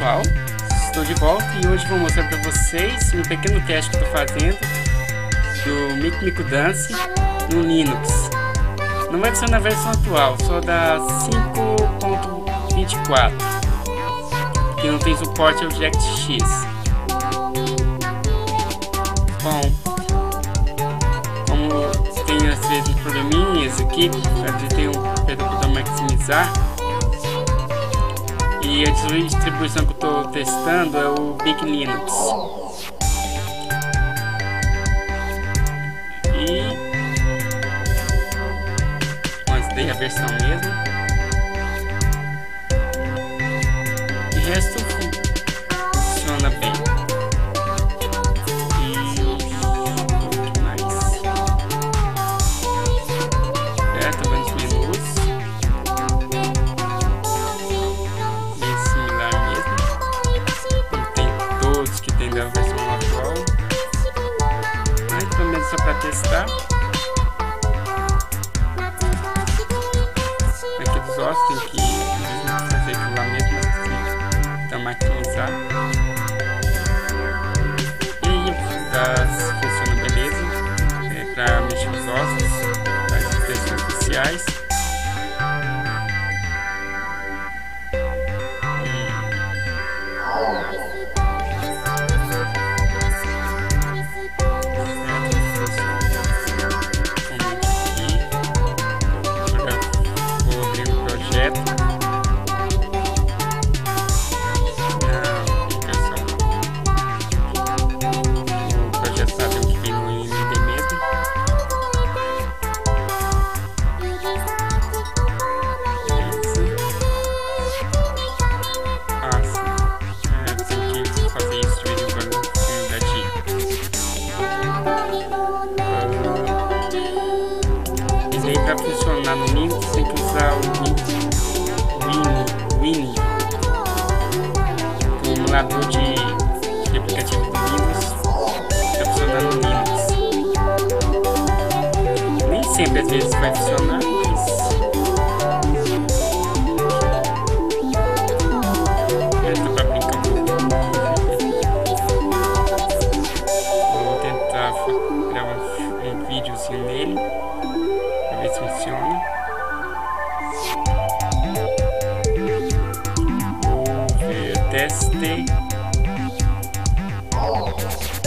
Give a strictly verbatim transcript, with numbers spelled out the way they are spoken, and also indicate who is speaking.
Speaker 1: pessoal, estou de volta e hoje vou mostrar para vocês um pequeno teste que estou fazendo do Mico Mico Dance no Linux. Não vai ser na versão atual, só da cinco ponto vinte e quatro, que não tem suporte ao DirectX. Bom, como tem às vezes uns probleminhas aqui, às vezes tem um pedal para maximizar. E a distribuição que eu estou testando é o Big Linux. E considerei a versão mesmo. E o resto funciona bem. E o que mais? É, tá vendo os menus. Da versão atual, mas pelo menos só para testar. Aqui dos ossos tem que fazer aquilo lá mesmo, assim, então maximizar. E das funciona beleza, é para mexer os ossos, para as expressões especiais. Para funcionar no Linux tem que usar o Wine, Wine, o emulador de, de aplicativo do Linux para funcionar no Linux. Nem sempre às vezes vai funcionar, mas é para brincar um pouco. Vou tentar gravar um, um videozinho nele. Ver se funciona. Vou ver, teste.